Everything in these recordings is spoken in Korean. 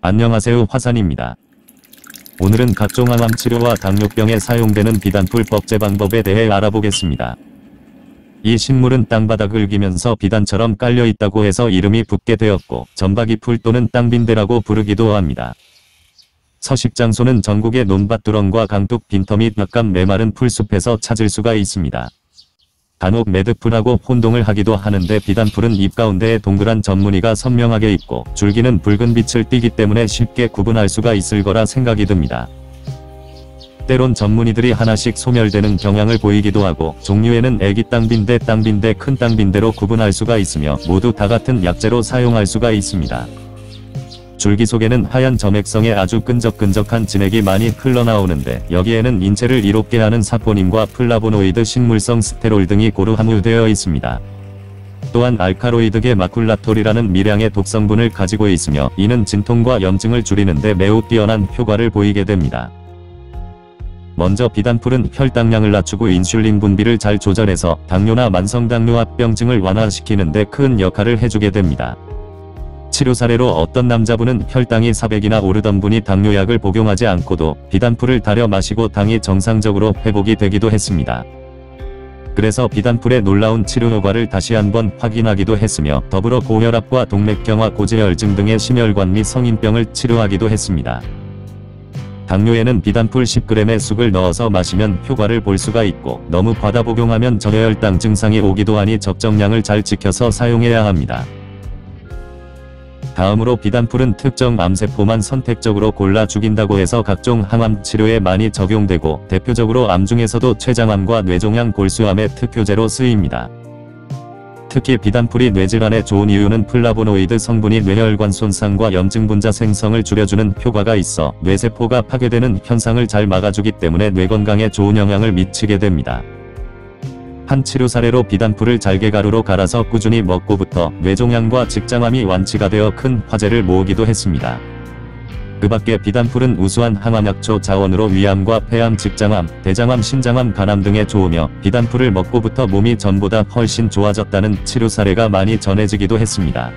안녕하세요, 화산입니다. 오늘은 각종 항암 치료와 당뇨병에 사용되는 비단풀 법제 방법에 대해 알아보겠습니다. 이 식물은 땅바닥을 기면서 비단처럼 깔려 있다고 해서 이름이 붙게 되었고, 점박이풀 또는 땅빈대라고 부르기도 합니다. 서식 장소는 전국의 논밭두렁과 강둑 빈터 및 약간 메마른 풀숲에서 찾을 수가 있습니다. 간혹 매듭풀하고 혼동을 하기도 하는데 비단풀은 잎 가운데에 동그란 점무늬가 선명하게 있고 줄기는 붉은 빛을 띠기 때문에 쉽게 구분할 수가 있을 거라 생각이 듭니다. 때론 점무늬들이 하나씩 소멸되는 경향을 보이기도 하고 종류에는 애기 땅빈대, 땅빈대, 큰 땅빈대로 구분할 수가 있으며 모두 다 같은 약재로 사용할 수가 있습니다. 줄기 속에는 하얀 점액성의 아주 끈적끈적한 진액이 많이 흘러나오는데 여기에는 인체를 이롭게 하는 사포닌과 플라보노이드, 식물성 스테롤 등이 고루 함유되어 있습니다. 또한 알카로이드계 마쿨라톨이라는 미량의 독성분을 가지고 있으며 이는 진통과 염증을 줄이는 데 매우 뛰어난 효과를 보이게 됩니다. 먼저 비단풀은 혈당량을 낮추고 인슐린 분비를 잘 조절해서 당뇨나 만성당뇨합병증을 완화시키는 데 큰 역할을 해주게 됩니다. 치료 사례로 어떤 남자분은 혈당이 400이나 오르던 분이 당뇨약을 복용하지 않고도 비단풀을 달여 마시고 당이 정상적으로 회복이 되기도 했습니다. 그래서 비단풀의 놀라운 치료 효과를 다시 한번 확인하기도 했으며 더불어 고혈압과 동맥경화, 고지혈증 등의 심혈관 및 성인병을 치료하기도 했습니다. 당뇨에는 비단풀 10g의 쑥을 넣어서 마시면 효과를 볼 수가 있고 너무 과다 복용하면 저혈당 증상이 오기도 하니 적정량을 잘 지켜서 사용해야 합니다. 다음으로 비단풀은 특정 암세포만 선택적으로 골라 죽인다고 해서 각종 항암 치료에 많이 적용되고 대표적으로 암 중에서도 췌장암과 뇌종양, 골수암의 특효제로 쓰입니다. 특히 비단풀이 뇌질환에 좋은 이유는 플라보노이드 성분이 뇌혈관 손상과 염증 분자 생성을 줄여주는 효과가 있어 뇌세포가 파괴되는 현상을 잘 막아주기 때문에 뇌 건강에 좋은 영향을 미치게 됩니다. 한 치료 사례로 비단풀을 잘게가루로 갈아서 꾸준히 먹고부터 뇌종양과 직장암이 완치가 되어 큰 화제를 모으기도 했습니다. 그 밖에 비단풀은 우수한 항암약초 자원으로 위암과 폐암, 직장암, 대장암, 신장암, 간암 등에 좋으며 비단풀을 먹고부터 몸이 전보다 훨씬 좋아졌다는 치료 사례가 많이 전해지기도 했습니다.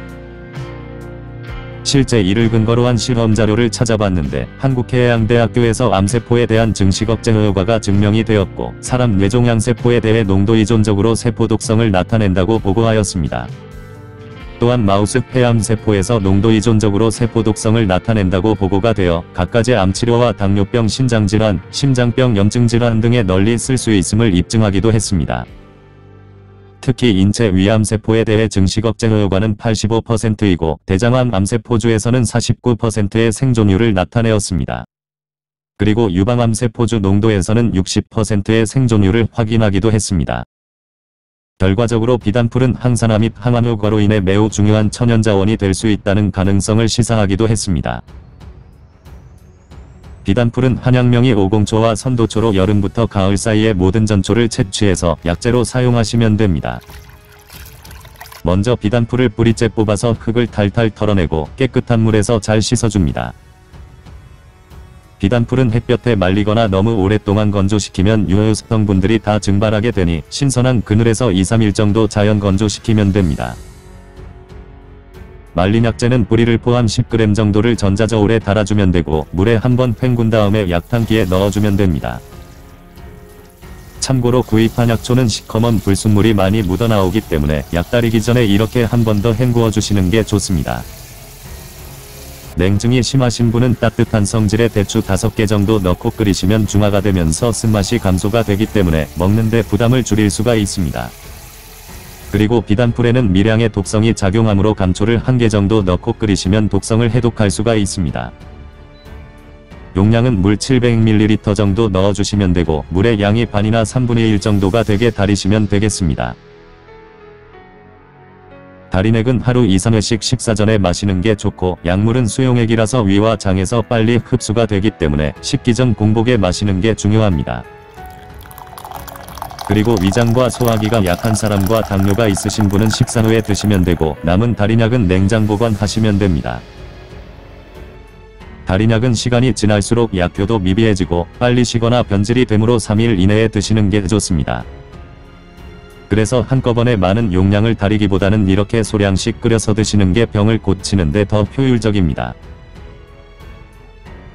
실제 이를 근거로 한 실험 자료를 찾아봤는데 한국해양대학교에서 암세포에 대한 증식 억제 효과가 증명이 되었고 사람 뇌종양세포에 대해 농도 이존적으로 세포 독성을 나타낸다고 보고하였습니다. 또한 마우스 폐암세포에서 농도 이존적으로 세포 독성을 나타낸다고 보고가 되어 갖가지 암치료와 당뇨병, 신장질환, 심장병, 염증질환 등에 널리 쓸 수 있음을 입증하기도 했습니다. 특히 인체 위암세포에 대해 증식 억제 효과는 85%이고 대장암 암세포주에서는 49%의 생존율을 나타내었습니다. 그리고 유방암세포주 농도에서는 60%의 생존율을 확인하기도 했습니다. 결과적으로 비단풀은 항산화 및 항암 효과로 인해 매우 중요한 천연자원이 될 수 있다는 가능성을 시사하기도 했습니다. 비단풀은 한약명이 오공초와 선도초로 여름부터 가을 사이에 모든 전초를 채취해서 약재로 사용하시면 됩니다. 먼저 비단풀을 뿌리째 뽑아서 흙을 탈탈 털어내고 깨끗한 물에서 잘 씻어줍니다. 비단풀은 햇볕에 말리거나 너무 오랫동안 건조시키면 유효 성분들이 다 증발하게 되니 신선한 그늘에서 2-3일 정도 자연 건조시키면 됩니다. 말린 약재는 뿌리를 포함 10g 정도를 전자저울에 달아주면 되고 물에 한번 헹군 다음에 약탕기에 넣어주면 됩니다. 참고로 구입한 약초는 시커먼 불순물이 많이 묻어나오기 때문에 약 따르기 전에 이렇게 한 번 더 헹구어 주시는 게 좋습니다. 냉증이 심하신 분은 따뜻한 성질의 대추 5개 정도 넣고 끓이시면 중화가 되면서 쓴맛이 감소가 되기 때문에 먹는데 부담을 줄일 수가 있습니다. 그리고 비단풀에는 미량의 독성이 작용하므로 감초를 1개 정도 넣고 끓이시면 독성을 해독할 수가 있습니다. 용량은 물 700ml 정도 넣어주시면 되고 물의 양이 반이나 3분의 1 정도가 되게 달이시면 되겠습니다. 달인액은 하루 2-3회씩 식사 전에 마시는 게 좋고 약물은 수용액이라서 위와 장에서 빨리 흡수가 되기 때문에 식기 전 공복에 마시는 게 중요합니다. 그리고 위장과 소화기가 약한 사람과 당뇨가 있으신 분은 식사 후에 드시면 되고 남은 달인약은 냉장 보관하시면 됩니다. 달인약은 시간이 지날수록 약효도 미비해지고 빨리 식거나 변질이 되므로 3일 이내에 드시는 게 좋습니다. 그래서 한꺼번에 많은 용량을 다리기보다는 이렇게 소량씩 끓여서 드시는 게 병을 고치는 데 더 효율적입니다.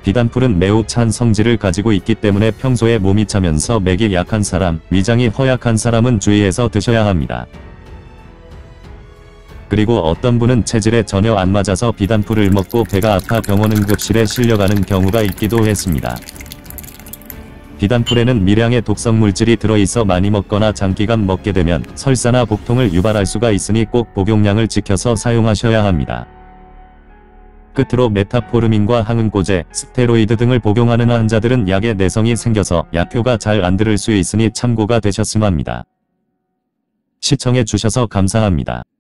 비단풀은 매우 찬 성질을 가지고 있기 때문에 평소에 몸이 차면서 맥이 약한 사람, 위장이 허약한 사람은 주의해서 드셔야 합니다. 그리고 어떤 분은 체질에 전혀 안 맞아서 비단풀을 먹고 배가 아파 병원 응급실에 실려가는 경우가 있기도 했습니다. 비단풀에는 미량의 독성 물질이 들어있어 많이 먹거나 장기간 먹게 되면 설사나 복통을 유발할 수가 있으니 꼭 복용량을 지켜서 사용하셔야 합니다. 끝으로 메타포르민과 항응고제, 스테로이드 등을 복용하는 환자들은 약에 내성이 생겨서 약효가 잘 안 들을 수 있으니 참고가 되셨으면 합니다. 시청해 주셔서 감사합니다.